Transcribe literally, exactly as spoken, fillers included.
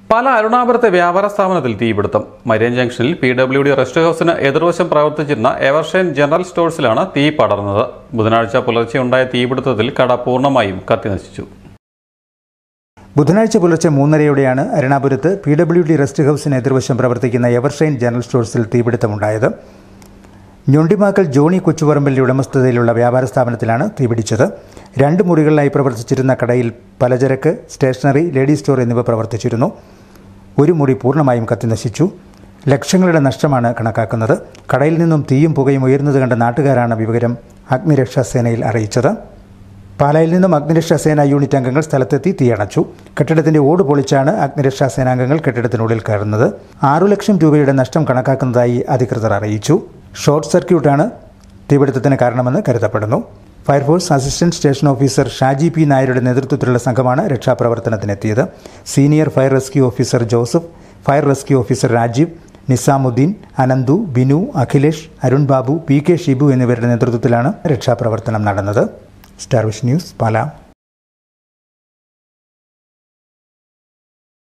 പല അരുണാപുരത്തെ വ്യാപാര സ്ഥാപനത്തിൽ തീപിടുത്തം. മരിയൻ ജംഗ്ഷനിൽ പി ഡബ്ല്യു ഡി റെസ്റ്റ് ഹൌസിന് എതിർവശം പ്രവർത്തിച്ചിരുന്ന എവർഷൈൻ ജനറൽ സ്റ്റോഴ്സിലാണ് തീ പടർന്നത്. ബുധനാഴ്ച പുലർച്ചെ ഉണ്ടായ തീപിടുത്തത്തിൽ കട പൂർണ്ണമായും കത്തിനശിച്ചു. ബുധനാഴ്ച പുലർച്ചെ മൂന്നരയോടെയാണ് അരുണാപുരത്ത് പി ഡബ്ല്യു ഡി റെസ്റ്റ് ഹൌസിന് എതിർവശം പ്രവർത്തിക്കുന്ന എവർഷൈൻ ജനറൽ സ്റ്റോഴ്സിൽ തീപിടുത്തമുണ്ടായത്. ഞൊണ്ടിമാക്കൽ ജോണി കൊച്ചുപറമ്പലിന്റെ ഉടമസ്ഥതയിലുള്ള വ്യാപാര സ്ഥാപനത്തിലാണ് തീപിടിച്ചത്. രണ്ട് മുറികളിലായി പ്രവർത്തിച്ചിരുന്ന കടയിൽ പലചരക്ക്, സ്റ്റേഷനറി, ലേഡീസ് സ്റ്റോർ എന്നിവ പ്രവർത്തിച്ചിരുന്നു. ഒരു മുറി പൂർണ്ണമായും കത്തിനശിച്ചു. ലക്ഷങ്ങളുടെ നഷ്ടമാണ് കണക്കാക്കുന്നത്. കടയിൽ നിന്നും തീയും പുകയും ഉയർന്നത് കണ്ട നാട്ടുകാരാണ് വിവരം അഗ്നിരക്ഷാസേനയിൽ അറിയിച്ചത്. പാലായിൽ നിന്നും അഗ്നിരക്ഷാസേന യൂണിറ്റ് അംഗങ്ങൾ സ്ഥലത്തെത്തി തീയണച്ചു. കെട്ടിടത്തിന്റെ ഓട് പൊളിച്ചാണ് അഗ്നിരക്ഷാസേനാംഗങ്ങൾ കെട്ടിടത്തിനുള്ളിൽ കയറുന്നത്. ആറു ലക്ഷം രൂപയുടെ നഷ്ടം കണക്കാക്കുന്നതായി അധികൃതർ അറിയിച്ചു. ഷോർട്ട് സർക്യൂട്ടാണ് തീപിടുത്തത്തിന് കാരണമെന്ന് കരുതപ്പെടുന്നു. Fire force assistant station officer Shaji P നായരുടെ നേതൃത്വത്തിലുള്ള സംഘമാണ് രക്ഷാപ്രവർത്തനത്തിനെത്തിയത്. Senior fire rescue officer Joseph, fire rescue officer Rajeev, Nizamuddin, Ananthu, Binu, Akhilesh, Arun Babu, P K Shibu എന്നിവരുടെ നേതൃത്വത്തിലാണ് രക്ഷാപ്രവർത്തനം നടന്നത്. Star vision news, Pala.